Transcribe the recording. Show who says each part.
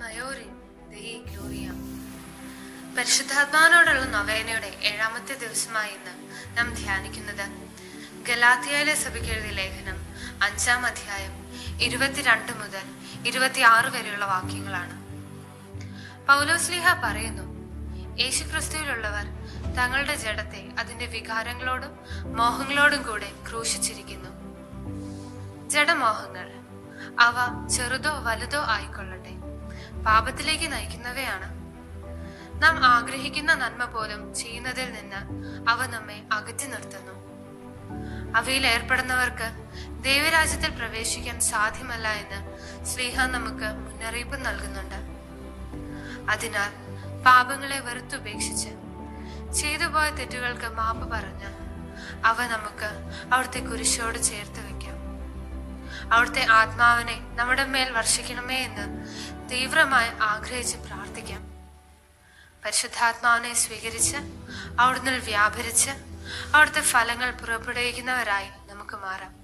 Speaker 1: മയോറിൻ ദൈ ഗ്ലോറിയ. പരിശുദ്ധാത്മാവിനോടുള്ള നൊവേനയുടെ 7ാമത്തെ ദിവസമായി ഇന്ന് നാം ധ്യാനിക്കുന്നത് ഗലാത്യയിലെ സഭയ്ക്ക് എഴുതിയ ലേഖനം 5-ാം അധ്യായം 22 മുതൽ 26 വരെയുള്ള വാക്യങ്ങളാണ്. പൗലോസ്ലീഹ പറയുന്നു, യേശുക്രിസ്തുവിലുള്ളവർ തങ്ങളുടെ ജഡത്തെ അതിന്റെ വികാരങ്ങളോടും മോഹങ്ങളോടും കൂടെ ക്രൂശിച്ചിരിക്കുന്നു. ജഡമോഹങ്ങൾ അവ ചെറുതോ വലുതോ ആയിക്കൊള്ളട്ടെ, പാപത്തിലേക്ക് നയിക്കുന്നവയാണ്. നാം ആഗ്രഹിക്കുന്ന നന്മ പോലും ചെയ്യുന്നതിൽ നിന്ന് അവ നമ്മെ അകറ്റി നിർത്തുന്നു. അവയിൽ ഏർപ്പെടുന്നവർക്ക് ദൈവരാജ്യത്തിൽ പ്രവേശിക്കാൻ സാധ്യമല്ല എന്ന് സ്ലീഹ നമുക്ക് മുന്നറിയിപ്പ് നൽകുന്നുണ്ട്. അതിനാൽ പാപങ്ങളെ വെറുത്തുപേക്ഷിച്ച് ചെയ്തുപോയ തെറ്റുകൾക്ക് മാപ്പ് പറഞ്ഞ് അവ നമുക്ക് അവിടുത്തെ കുരിശോട് ചേർത്ത് വെക്കാം. അവിടുത്തെ ആത്മാവിനെ നമ്മുടെ മേൽ വർഷിക്കണമേ എന്ന് തീവ്രമായി ആഗ്രഹിച്ച് പ്രാർത്ഥിക്കാം. പരിശുദ്ധാത്മാവിനെ സ്വീകരിച്ച് അവിടുന്ന് വ്യാപരിച്ച് അവിടുത്തെ ഫലങ്ങൾ പുറപ്പെടുവിക്കുന്നവരായി നമുക്ക് മാറാം.